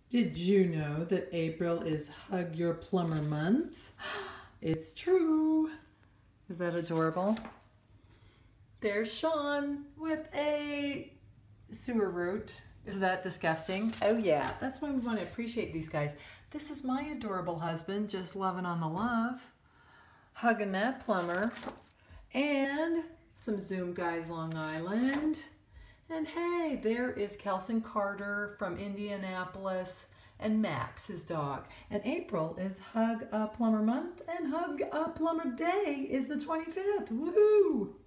Did you know that April is Hug Your Plumber Month? It's true. Is that adorable? There's Sean with a sewer root. Is that disgusting? Oh yeah, that's why we want to appreciate these guys. This is my adorable husband, just loving on the love. Hugging that plumber. And some Zoom guys, Long Island. And hey, there is Kelson Carter from Indianapolis and Max, his dog. And April is Hug a Plumber Month and Hug a Plumber Day is the 25th. Woohoo!